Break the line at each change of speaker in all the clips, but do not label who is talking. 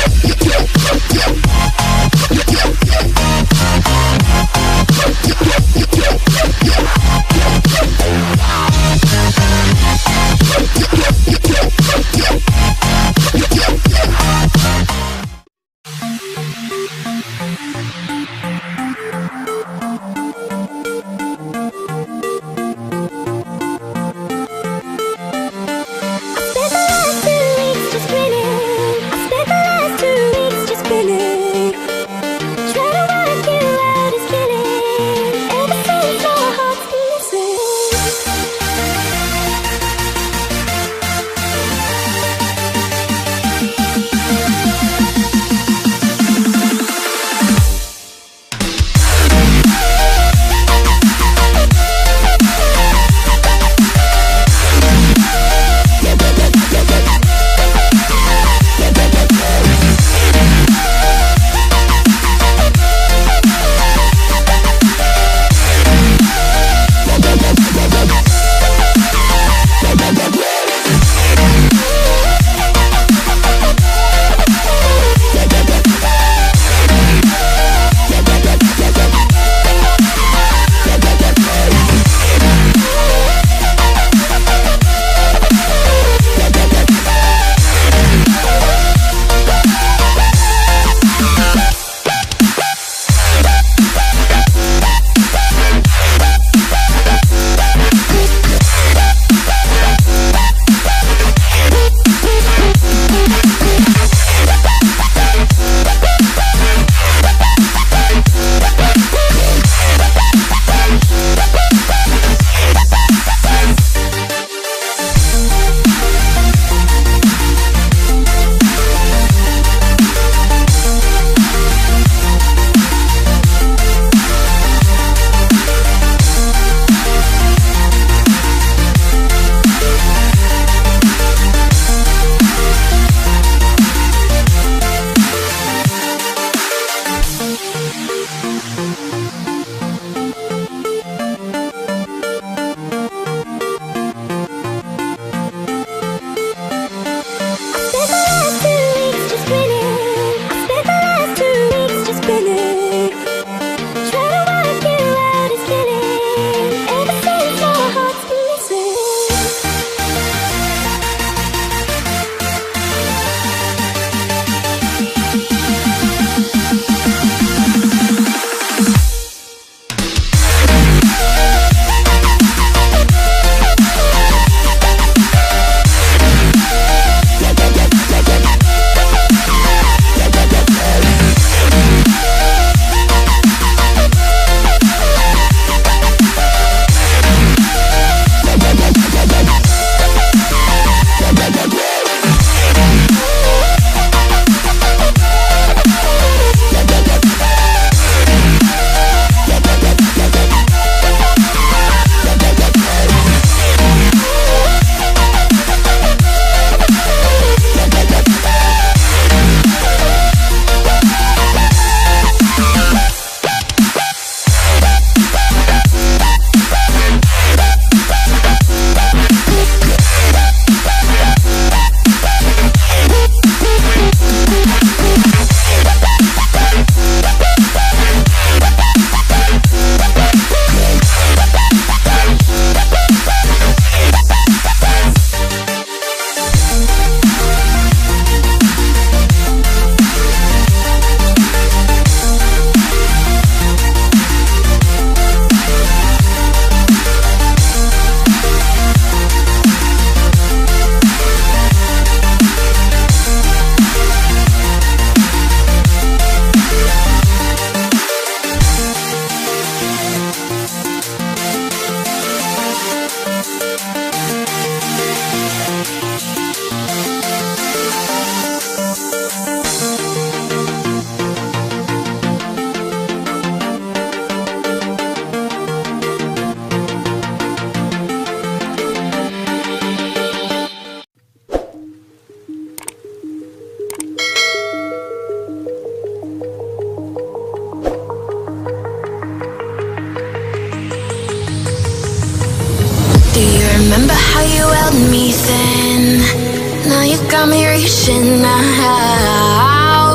Remember how you held me then? Now you got me reaching out.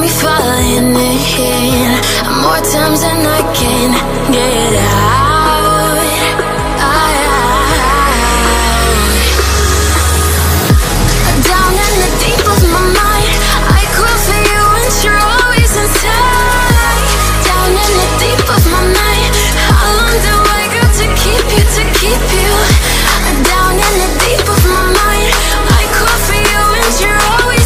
me falling in more times than I can get out. Down in the deep of my mind, I crawl for you and you're always inside. Down in the deep of my mind, how long do I got to keep you, to keep you? Down in the deep of my mind, I crawl for you and you're always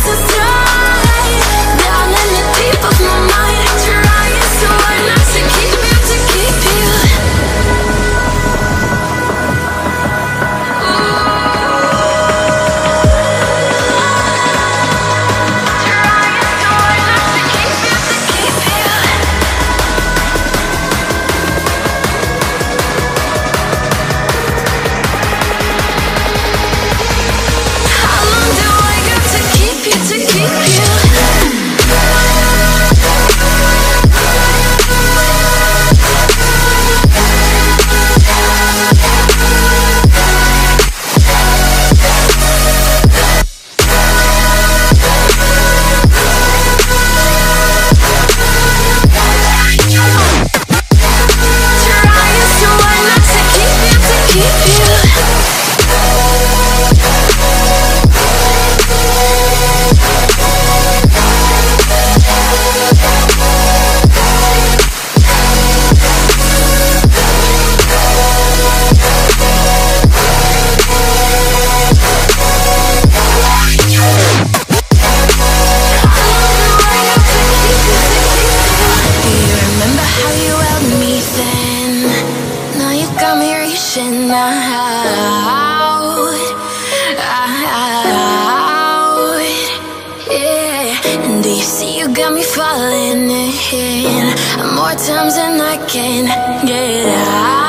inside. Down in the deep of my mind, trying so hard not to keep you, to keep you. Falling in more times than I can get out.